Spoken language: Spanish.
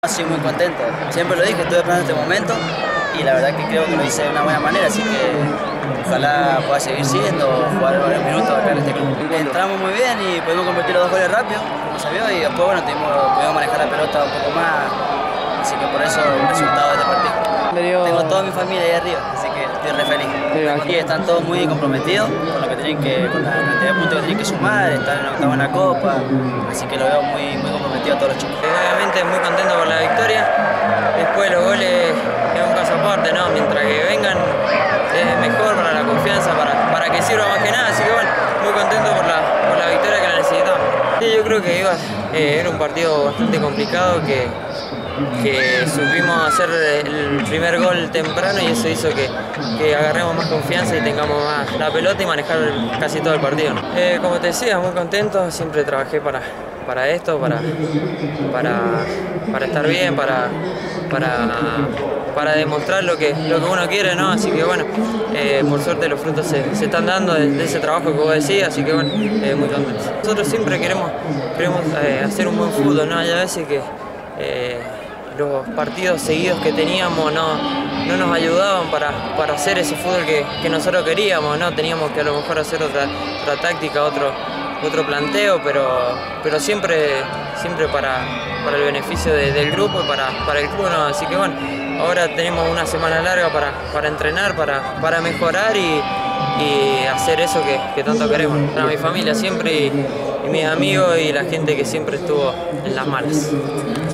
Sí, muy contento. Siempre lo dije, estuve esperando este momento y la verdad que creo que lo hice de una buena manera, así que ojalá pueda seguir siendo, jugar varios minutos acá en este club. Entramos muy bien y pudimos convertir los 2 goles rápido, como se vio, y después bueno, pudimos manejar la pelota un poco más, así que por eso el resultado de este partido. Tengo toda mi familia ahí arriba, así que estoy re feliz. Y están todos muy comprometidos con lo que tienen con la cantidad de puntos que tienen que sumar, están en octavo en la Copa, así que lo veo muy comprometido a todos los chicos. Obviamente muy contento por la victoria, después los goles es un caso aparte, ¿no? Mientras que vengan es mejor para la confianza, para que sirva más que nada, así que bueno, muy contento por la victoria que la necesitamos. Sí, yo creo que era un partido bastante complicado que supimos hacer el primer gol temprano y eso hizo que agarremos más confianza y tengamos más la pelota y manejar casi todo el partido, ¿no? Como te decía, muy contento, siempre trabajé para esto, para estar bien, para demostrar lo que uno quiere, ¿no? Así que bueno, por suerte los frutos se están dando de ese trabajo que vos decías, así que bueno, muy contentos. Nosotros siempre queremos hacer un buen fútbol, ¿no? Hay a veces que los partidos seguidos que teníamos no nos ayudaban para hacer ese fútbol que nosotros queríamos, ¿no? Teníamos que a lo mejor hacer otra táctica, otro planteo, pero siempre para el beneficio del grupo y para el club, ¿no? Así que bueno, ahora tenemos una semana larga para entrenar, para mejorar y hacer eso que tanto queremos. Para mi familia siempre y mis amigos y la gente que siempre estuvo en las malas.